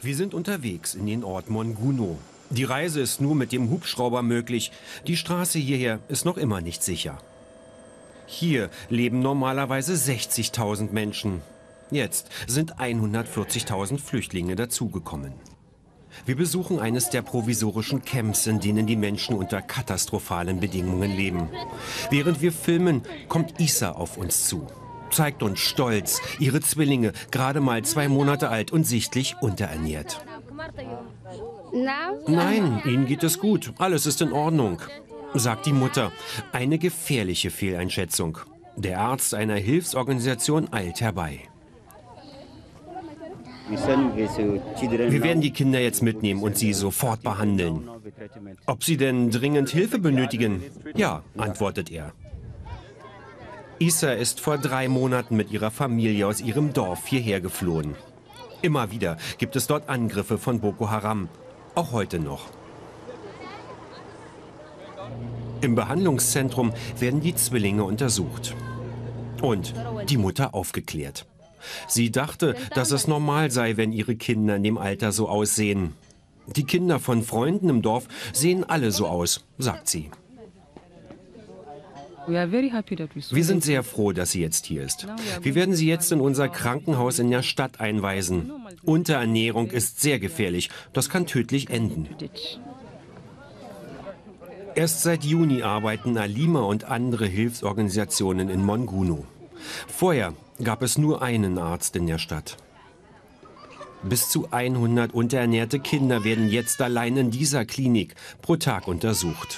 Wir sind unterwegs in den Ort Monguno. Die Reise ist nur mit dem Hubschrauber möglich. Die Straße hierher ist noch immer nicht sicher. Hier leben normalerweise 60.000 Menschen. Jetzt sind 140.000 Flüchtlinge dazugekommen. Wir besuchen eines der provisorischen Camps, in denen die Menschen unter katastrophalen Bedingungen leben. Während wir filmen, kommt Isa auf uns zu. Zeigt uns stolz ihre Zwillinge, gerade mal 2 Monate alt und sichtlich unterernährt. Nein, ihnen geht es gut. Alles ist in Ordnung, sagt die Mutter. Eine gefährliche Fehleinschätzung. Der Arzt einer Hilfsorganisation eilt herbei. Wir werden die Kinder jetzt mitnehmen und sie sofort behandeln. Ob sie denn dringend Hilfe benötigen? Ja, antwortet er. Isa ist vor 3 Monaten mit ihrer Familie aus ihrem Dorf hierher geflohen. Immer wieder gibt es dort Angriffe von Boko Haram, auch heute noch. Im Behandlungszentrum werden die Zwillinge untersucht und die Mutter aufgeklärt. Sie dachte, dass es normal sei, wenn ihre Kinder in dem Alter so aussehen. Die Kinder von Freunden im Dorf sehen alle so aus, sagt sie. Wir sind sehr froh, dass sie jetzt hier ist. Wir werden sie jetzt in unser Krankenhaus in der Stadt einweisen. Unterernährung ist sehr gefährlich. Das kann tödlich enden. Erst seit Juni arbeiten Alima und andere Hilfsorganisationen in Monguno. Vorher gab es nur einen Arzt in der Stadt. Bis zu 100 unterernährte Kinder werden jetzt allein in dieser Klinik pro Tag untersucht.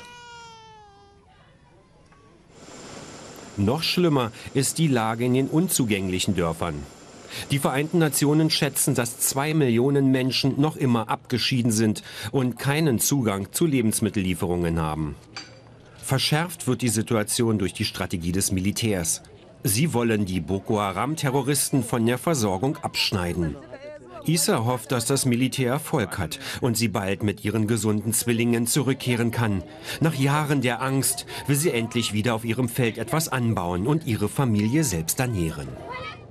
Noch schlimmer ist die Lage in den unzugänglichen Dörfern. Die Vereinten Nationen schätzen, dass 2 Millionen Menschen noch immer abgeschieden sind und keinen Zugang zu Lebensmittellieferungen haben. Verschärft wird die Situation durch die Strategie des Militärs. Sie wollen die Boko Haram-Terroristen von der Versorgung abschneiden. Isa hofft, dass das Militär Erfolg hat und sie bald mit ihren gesunden Zwillingen zurückkehren kann. Nach Jahren der Angst will sie endlich wieder auf ihrem Feld etwas anbauen und ihre Familie selbst ernähren.